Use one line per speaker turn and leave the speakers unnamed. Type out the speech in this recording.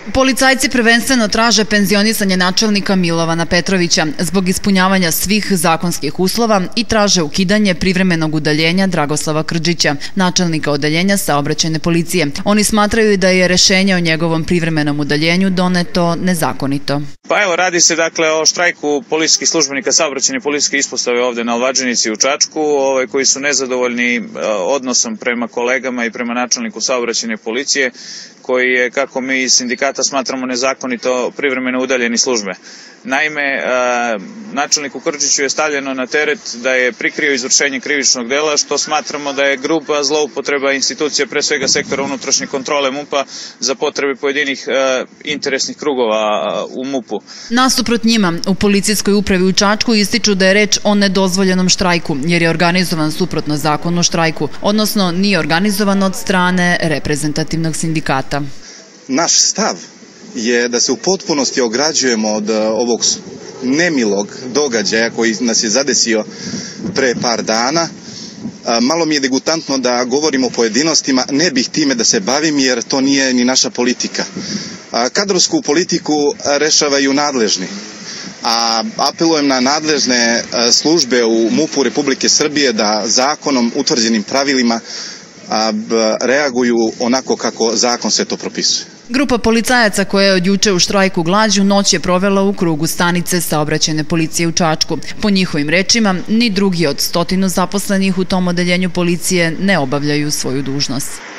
Policajci prvenstveno traže penzionisanje načelnika Milovana Petrovića zbog ispunjavanja svih zakonskih uslova i traže ukidanje privremenog udaljenja Dragoslava Krđića, načelnika odeljenja saobraćajne policije. Oni smatraju da je rešenje o njegovom privremenom udaljenju doneto nezakonito.
Pa evo, radi se dakle o štrajku policijskih službenika saobraćajne policijske ispostave ovde na Alvađenici u Čačku, koji su nezadovoljni odnosom prema kolegama i prema načelniku saobraćajne policije, koji je, kako mi iz sindikata smatramo, nezakonito privremeno udaljen iz službe. Naime, načelniku Krđiću je stavljeno na teret da je prikrio izvršenje krivičnog dela, što smatramo da je gruba zloupotreba institucija, pre svega sektora unutrašnje kontrole MUP-a, za potrebe pojedinih interesnih krugova u MUP-u.
Nasuprot njima, u policijskoj upravi u Čačku ističu da je reč o nedozvoljenom štrajku, jer je organizovan suprotno zakonu o štrajku, odnosno nije organizovan od strane reprezentativnog sindikata.
Naš stav je da se u potpunosti ograđujemo od ovog nemilog događaja koji nas je zadesio pre par dana. Malo mi je degutantno da govorim o pojedinostima, ne bih time da se bavim jer to nije ni naša politika. Kadrovsku politiku rešavaju nadležni, a apelujem na nadležne službe u MUP-u Republike Srbije da zakonom utvrđenim pravilima reaguju onako kako zakon sve to propisuje.
Grupa policajaca koja je od juče u štrajku glađu noć je provela u krugu stanice saobraćajne policije u Čačku. Po njihovim rečima, ni drugi od 100 zaposlenih u tom odeljenju policije ne obavljaju svoju dužnost.